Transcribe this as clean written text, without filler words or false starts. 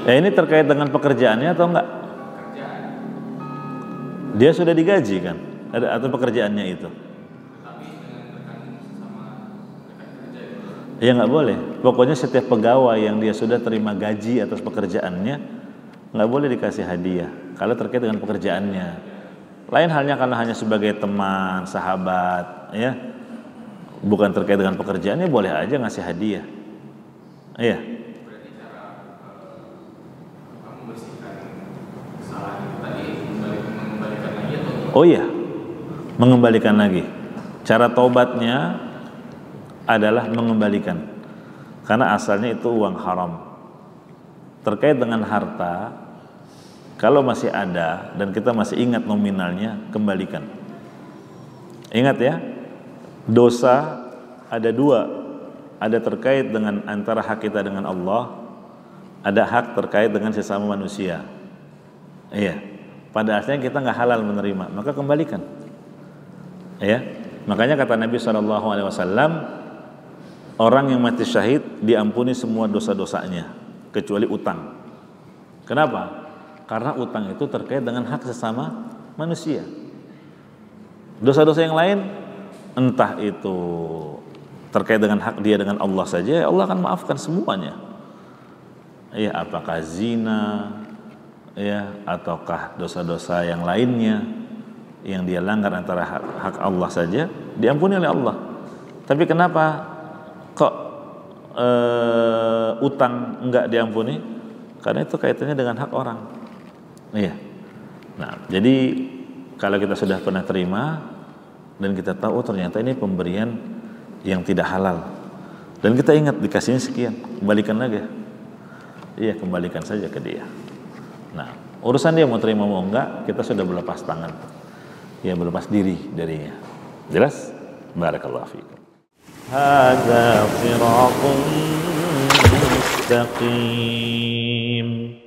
Ya ini terkait dengan pekerjaannya atau enggak? Dia sudah digaji kan? Atau pekerjaannya itu? Ya nggak boleh. Pokoknya setiap pegawai yang dia sudah terima gaji atas pekerjaannya nggak boleh dikasih hadiah kalau terkait dengan pekerjaannya. Lain halnya kalau hanya sebagai teman, sahabat, ya, bukan terkait dengan pekerjaannya, boleh aja ngasih hadiah. Iya. Oh iya, mengembalikan lagi. Cara taubatnya adalah mengembalikan, karena asalnya itu uang haram. Terkait dengan harta, kalau masih ada dan kita masih ingat nominalnya, kembalikan. Ingat ya, dosa ada dua, ada terkait dengan antara hak kita dengan Allah, ada hak terkait dengan sesama manusia. Iya, pada asalnya kita nggak halal menerima, maka kembalikan. Ya, makanya kata Nabi SAW, orang yang mati syahid diampuni semua dosa-dosanya kecuali utang. Kenapa? Karena utang itu terkait dengan hak sesama manusia. Dosa-dosa yang lain, entah itu terkait dengan hak dia dengan Allah saja, Allah akan maafkan semuanya. Ya, apakah zina, ya, ataukah dosa-dosa yang lainnya yang dia langgar antara hak Allah saja, diampuni oleh Allah. Tapi kenapa kok utang enggak diampuni? Karena itu kaitannya dengan hak orang. Iya. Nah, jadi kalau kita sudah pernah terima dan kita tahu ternyata ini pemberian yang tidak halal dan kita ingat dikasihnya sekian, kembalikan lagi. Iya, kembalikan saja ke dia. Nah, urusan dia mau terima mau enggak, kita sudah berlepas tangan. Ya, berlepas diri darinya. Jelas? Barakallahu fiikum. Hadza siratum mustaqim.